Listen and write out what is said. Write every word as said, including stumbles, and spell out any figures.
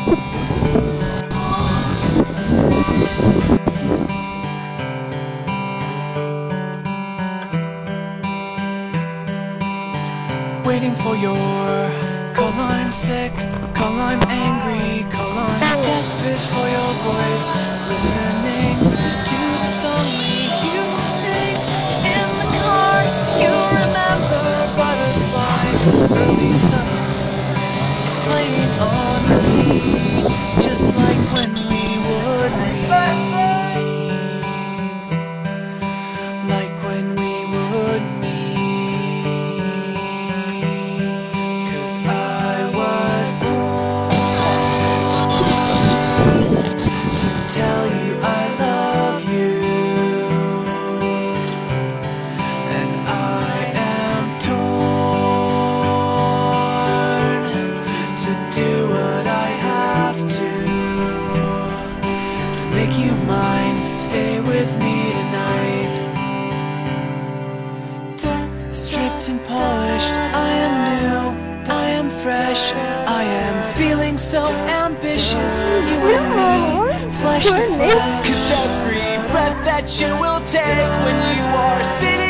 Waiting for your call, I'm sick, call, I'm angry, call, I'm desperate for your voice. Listening to the song we used to sing in the cards. You remember Butterfly, early summer. It's playing on repeat, just like when we would meet. Like when we would meet. Tell you I love you, and I am torn to do what I have to to make you mine. Stay with me tonight. Stripped and polished, I am new, I am fresh, I am feeling so ambitious. You and me, flesh to flesh. 'Cause every breath that you will take when you are sitting